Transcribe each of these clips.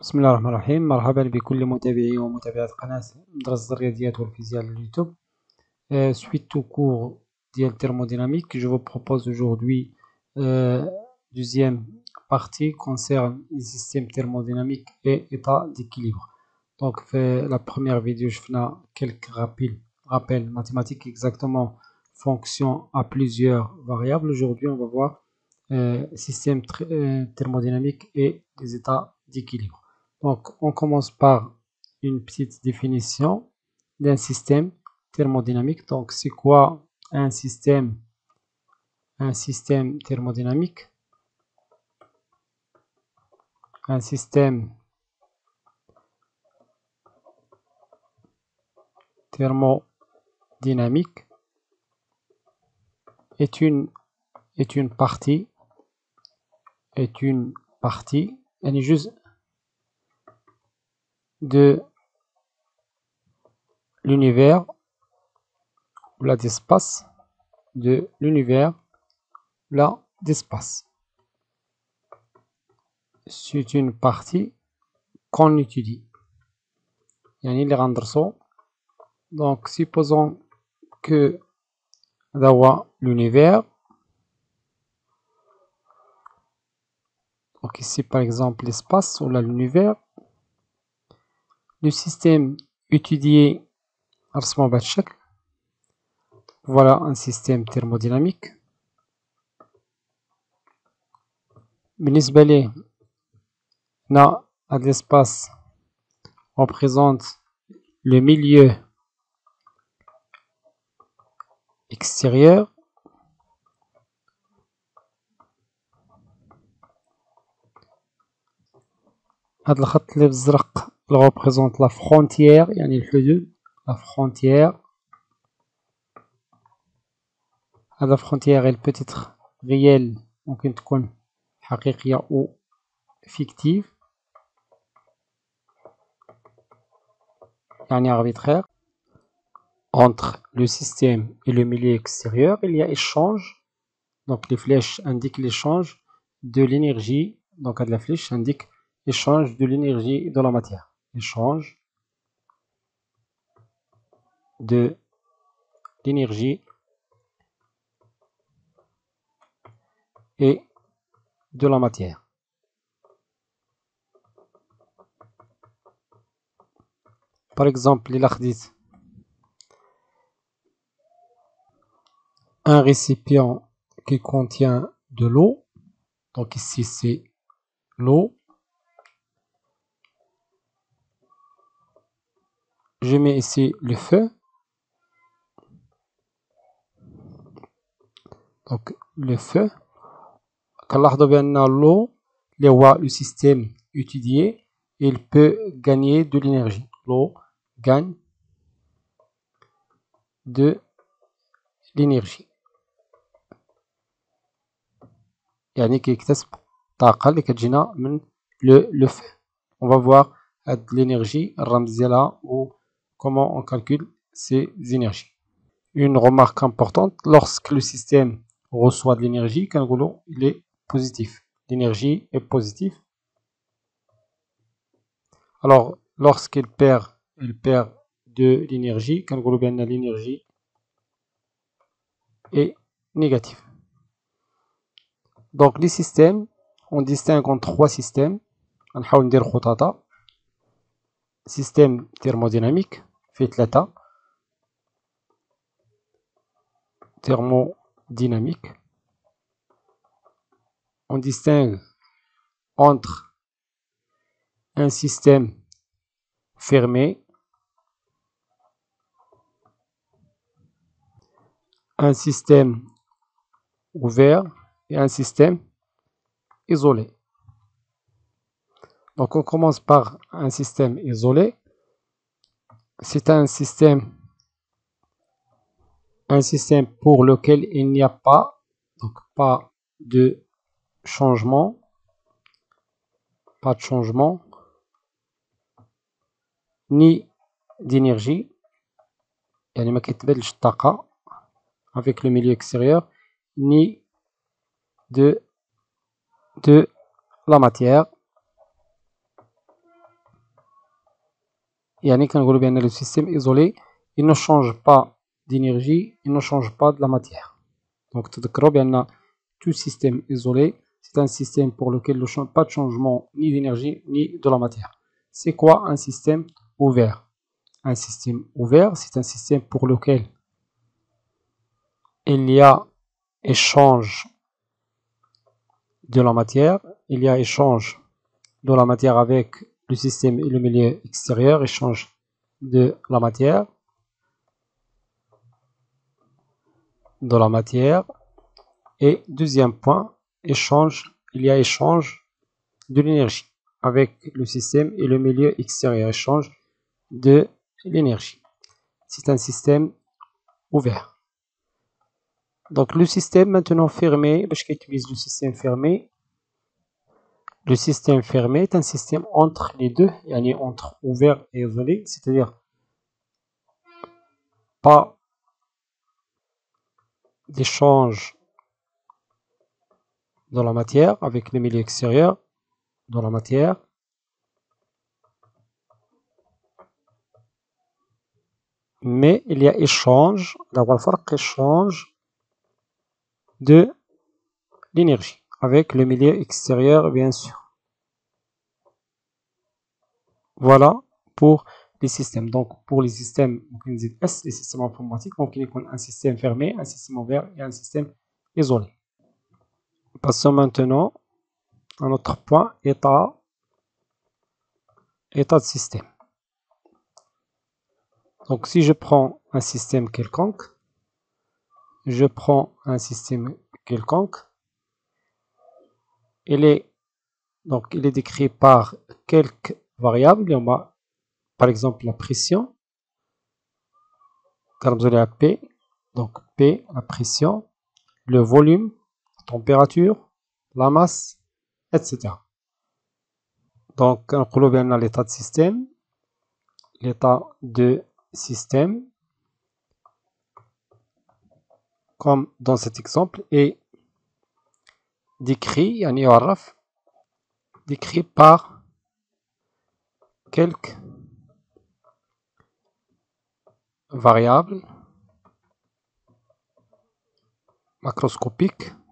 بسم الله الرحمن الرحيم. مرحبا بكل متابعي ومتابعات قناة مدرسة الرياضيات والفيزياء على اليوتيوب. Suite au cours de thermodynamique, je vous propose aujourd'hui deuxième partie concerne les systèmes thermodynamiques et état d'équilibre. Donc, la première vidéo, je fais quelques rappels mathématiques, exactement fonction à plusieurs variables. Aujourd'hui, on va voir système thermodynamique et les états d'équilibre. Donc, on commence par une petite définition d'un système thermodynamique. Donc, c'est quoi un système thermodynamique? Un système thermodynamique est une partie, elle est juste de l'univers ou là d'espace, de l'univers là d'espace. C'est une partie qu'on étudie. Donc, supposons que d'avoir l'univers. Donc ici par exemple l'espace ou l'univers. Le système étudié, voilà un système thermodynamique. بالنسبة ليه هنا هذا l'espace représente le milieu extérieur. هذا الخط اللي بالزرق représente la frontière يعني الحدود la frontière. هذا frontière elle peut être réelle ممكن تكون حقيقية ou fictive يعني arbitraire. Entre le système et le milieu extérieur, il y a échange. Donc les flèches indiquent l'échange de l'énergie. Donc à de la flèche indique échange de l'énergie et de la matière. Échange de l'énergie et de la matière. Par exemple, il dit un récipient qui contient de l'eau. Donc ici c'est l'eau. Je mets ici le feu. Donc le feu. كنلاحظوا بأن l'eau اللي هو le système étudié, il peut gagner de l'énergie. L'eau gagne de l'énergie. يعني كيكتسب الطاقة اللي كتجينا من le feu. On va voir l'énergie الرمز ديالها ou comment on calcule ces énergies. Une remarque importante, lorsque le système reçoit de l'énergie, كنقولوا il est positif. L'énergie est positive. Alors, lorsqu'il perd de l'énergie, كنقولوا بأن l'énergie est négative. Donc les systèmes, on distingue en trois systèmes. غنحاول ندير خططة. Système thermodynamique فيه ثلاثة. Thermodynamique. On distingue entre un système fermé, un système ouvert et un système isolé. Donc on commence par un système isolé. C'est un système pour lequel il n'y a pas de changement, ni d'énergie, يعني ما كيتبادلش الطاقة avec le milieu extérieur, ni de la matière. يعني كنقولوا بأن le système isolé il ne change pas d'énergie, il ne change pas de la matière. Donc تذكروا بأن tout système isolé c'est un système pour lequel il n'y a pas de changement ni d'énergie ni de la matière. C'est quoi un système ouvert? Un système ouvert, c'est un système pour lequel il y a échange de la matière, il y a échange de la matière avec le système et le milieu extérieur, échange de la matière, et deuxième point, échange, il y a échange de l'énergie avec le système et le milieu extérieur, échange de l'énergie. C'est un système ouvert. Donc le système maintenant fermé, parce qu'il utilise le système fermé. Le système fermé est un système entre les deux, entre ouvert et isolé, c'est-à-dire pas d'échange dans la matière avec le milieu extérieur dans la matière, mais il y a échange, échange de l'énergie avec le milieu extérieur bien sûr. Voilà pour les systèmes. Donc pour les systèmes, les systèmes informatiques, donc il y a un système fermé, un système ouvert et un système isolé. Passons maintenant à notre point état de système. Donc si je prends un système quelconque, il est décrit par quelques variables. Il y a par exemple la pression, la P, donc P, la pression, le volume, la température, la masse, etc. Donc on a l'état de système, comme dans cet exemple, est décrit par quelques variables macroscopiques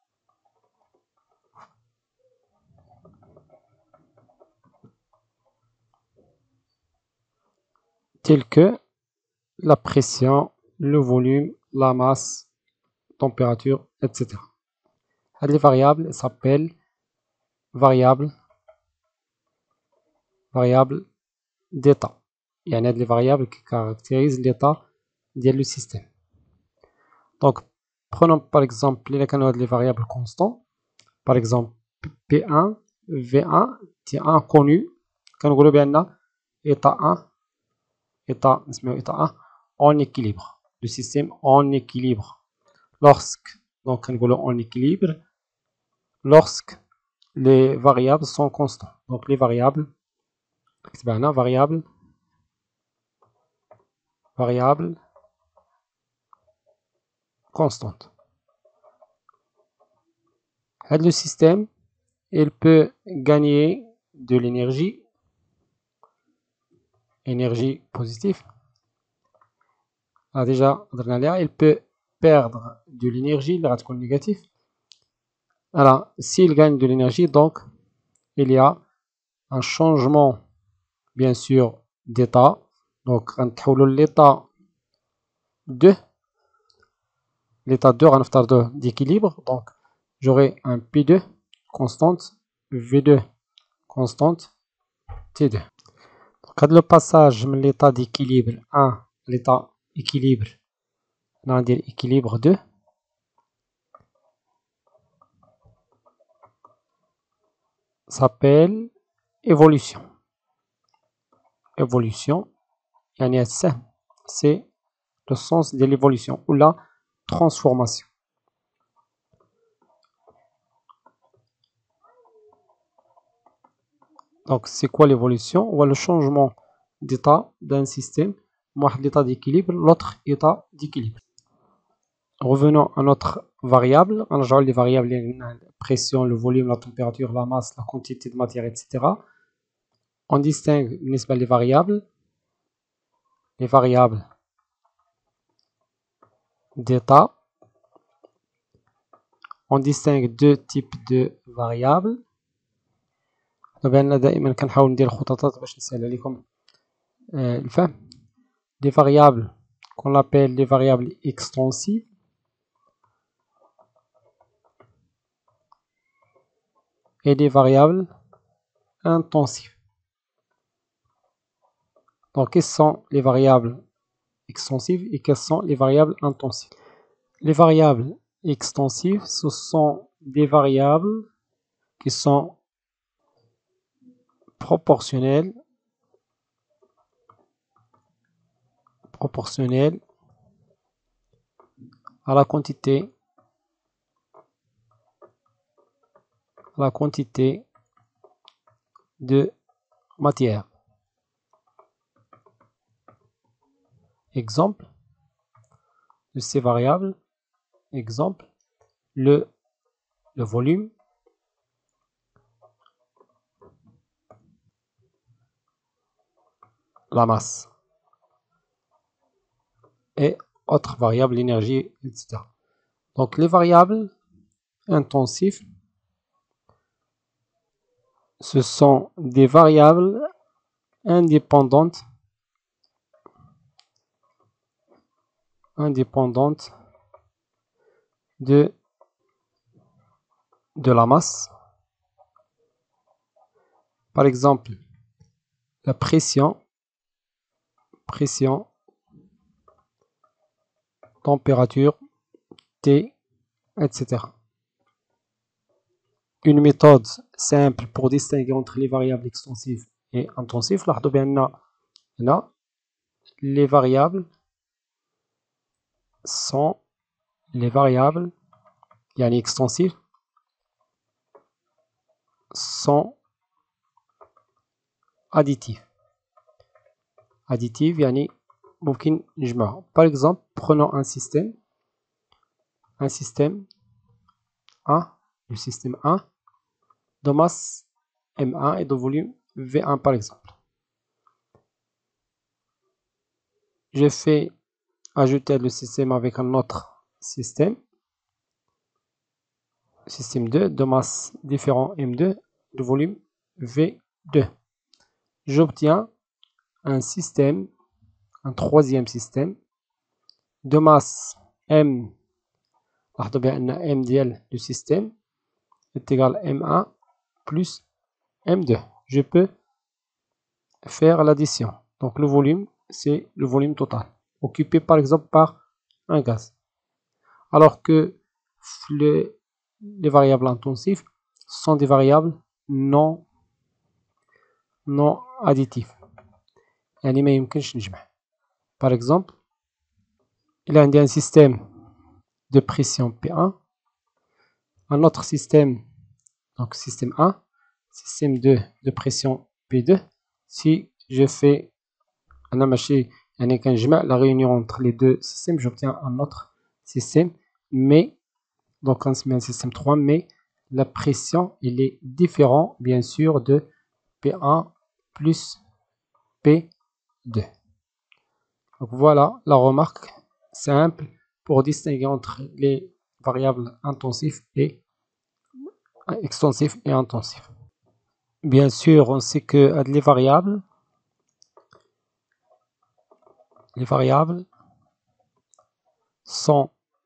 telles que la pression, le volume, la masse, température, etc. Les variables s'appellent variables d'état. Il y a des variables qui caractérisent l'état du système. Donc, prenons par exemple les variables constantes. Par exemple, P1, V1, T1 connu. Quand on dit état 1, état 1 en équilibre. Le système en équilibre. Lorsque les variables sont constantes. Donc les variables constantes. Le système, il peut gagner de l'énergie positive. Déjà, il peut perdre de l'énergie négative. Alors, s'il gagne de l'énergie, donc il y a un changement, bien sûr, d'état. Donc, l'état 2, d'équilibre. Donc, j'aurai un P2 constante, V2 constante, T2. Donc, le passage de l'état d'équilibre 1 à l'état équilibre, on va dire équilibre 2. S'appelle évolution. C'est le sens de l'évolution ou la transformation. Donc, c'est quoi l'évolution? Ou le changement d'état d'un système, l'état d'équilibre, l'autre état d'équilibre. Revenons à notre variable. On a les variables, la pression, le volume, la température, la masse, la quantité de matière, etc. On distingue les variables les variables d'état. On distingue deux types de variables. طبعا دائما كنحاول ندير خططات باش نسهل عليكم الفهم. Des variables qu'on appelle les variables extensives et des variables intensives. Donc, quelles sont les variables extensives et quelles sont les variables intensives? Les variables extensives, ce sont des variables qui sont proportionnelles à la quantité de matière. Exemple de ces variables, exemple, le volume, la masse et autres variables, l'énergie, etc. Donc les variables intensives, ce sont des variables indépendantes de la masse. Par exemple, la pression, température, T, etc. Une méthode simple pour distinguer entre les variables extensives et intensives. لاحظوا بأن هنا les variables يعني extensives sont additives. Additive يعني ممكن نجمعهم. Par exemple, prenons un système A, le système A, de masse M1 et de volume V1 par exemple. Je fais ajouter le système avec un autre système 2 de masse différent M2 de volume V2. J'obtiens un troisième système de masse M. M du système est égal à M1 plus M2. Je peux faire l'addition. Donc le volume, c'est le volume total, occupé par exemple par un gaz. Alors que les variables intensives sont des variables non additives. يعني ما يمكنش نجمع. Par exemple, il y a un système de pression P1, un autre système, donc système 1, système 2 de pression P2. Si je fais la réunion entre les deux systèmes, j'obtiens un autre système, mais donc on se met un système 3, mais la pression il est différent bien sûr de P1 plus P2. Donc voilà la remarque simple pour distinguer entre les variables intensives et extensives et intensives. Bien sûr, on sait que les variables sont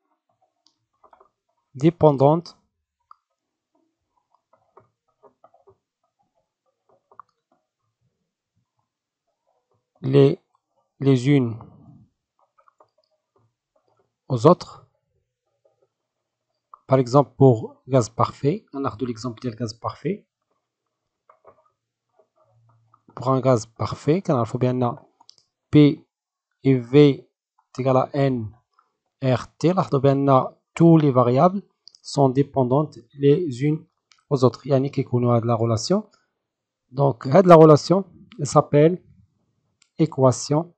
dépendantes les unes aux autres. Par exemple, pour gaz parfait, on a l'exemple du gaz parfait. Pour un gaz parfait, il faut bien P et V est égal à N RT. Tous les variables sont dépendantes les unes aux autres. Il y a de la relation. Donc, la relation s'appelle équation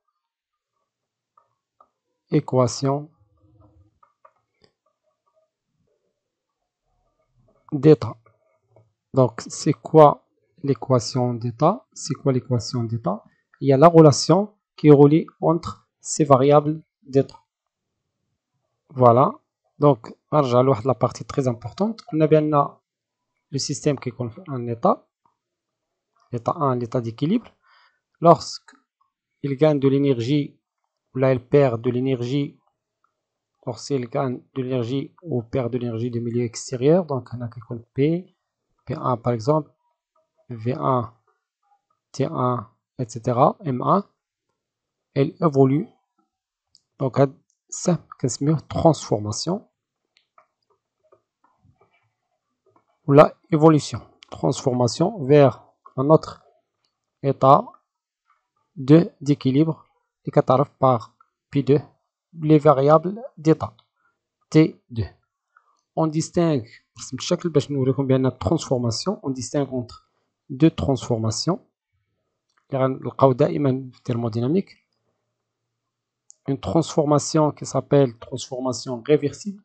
d'état. Donc, c'est quoi l'équation d'état? Il y a la relation qui relie entre ces variables d'état. Voilà. Donc, نرجع لواحد la partie très importante. قلنا بأن le système qui est en état, l'état 1, l'état d'équilibre, lorsqu'il gagne de l'énergie, ou là il perd de l'énergie, lorsqu'il gagne de l'énergie ou perd de l'énergie du milieu extérieur, donc on a quelque chose P, P1 par exemple, V1, T1, etc., M1, elle évolue. Donc, ça, c'est une transformation ou la évolution. Transformation vers un autre état d'équilibre qui est par P2, les variables d'état T2. On distingue, la transformation, on distingue entre deux transformations. Thermodynamique. Une transformation qui s'appelle transformation réversible.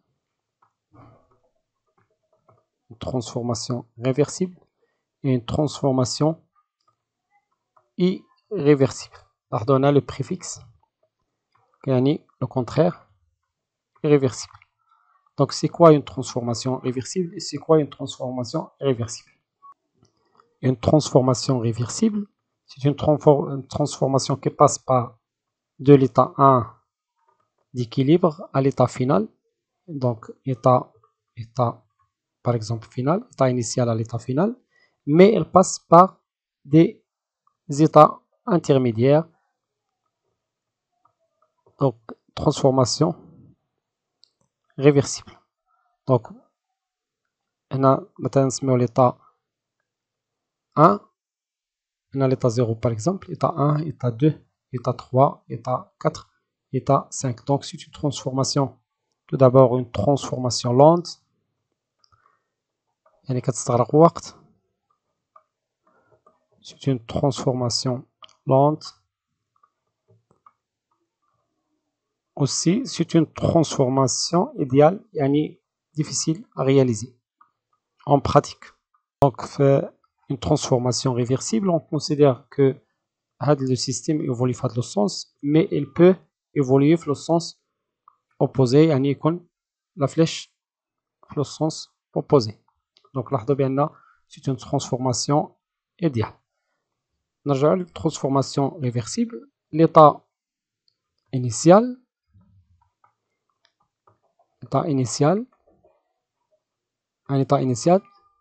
Une transformation réversible et une transformation irréversible. On a le préfixe, le contraire, irréversible. Donc, c'est quoi une transformation réversible et c'est quoi une transformation irréversible? Une transformation réversible, c'est une transformation qui passe par de l'état 1 d'équilibre à l'état final. Donc, état par exemple final, état initial à l'état final, mais elle passe par des états intermédiaires. Donc, transformation réversible. Donc, on a maintenant l'état 1, on a l'état 0 par exemple, état 1, état 2, état 3, état 4, état 5. Donc, c'est une transformation, tout d'abord une transformation lente, c'est une transformation lente. Aussi, c'est une transformation idéale et difficile à réaliser en pratique. Donc, une transformation réversible, on considère que le système évolue dans le sens, mais il peut évoluer dans le sens opposé, la flèche dans le sens opposé. Donc, là, c'est une transformation idéale. نرجع transformation réversible, l'état initial, un état initial,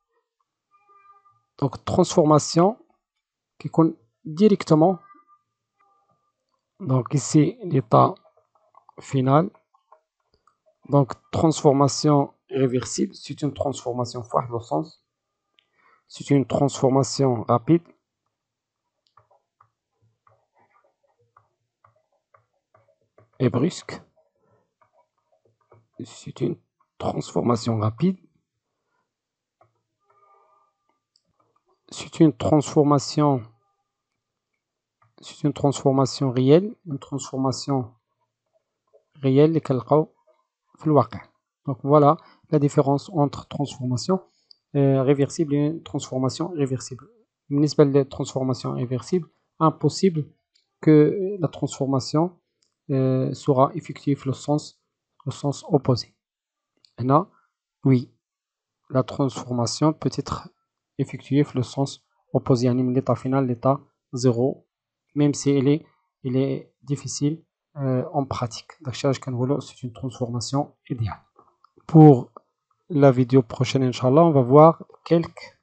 donc transformation qui compte directement, donc ici l'état final, donc transformation réversible, c'est une transformation fois le sens, c'est une transformation rapide, et brusque, c'est une transformation rapide, c'est une transformation réelle, une transformation réelle donc voilà la différence entre transformation réversible et une transformation réversible. بالنسبة للtransformation réversible, impossible que la transformation sera effectuée le sens opposé. Là, oui, la transformation peut être effectuée le sens opposé, l'état final, l'état 0, même si il est difficile en pratique. C'est une transformation idéale. Pour la vidéo prochaine, Inch'Allah, on va voir quelques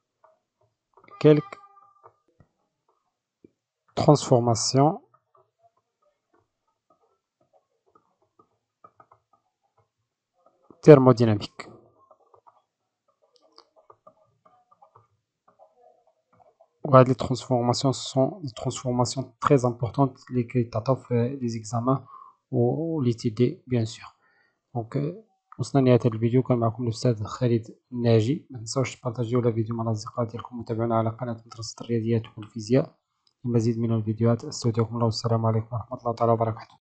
transformations thermodynamiques. Ouais, les transformations sont des transformations très importantes, les les examens ou les TD, bien sûr. Donc, وصلنا لنهاية الفيديو. كان معكم الأستاذ خالد الناجي. ما تنساوش تبارطاجيو الفيديو مع الأصدقاء ديالكم وتابعونا على قناة مدرسة الرياضيات والفيزياء لمزيد من الفيديوهات. أستودعكم الله والسلام عليكم ورحمة الله تعالى وبركاته.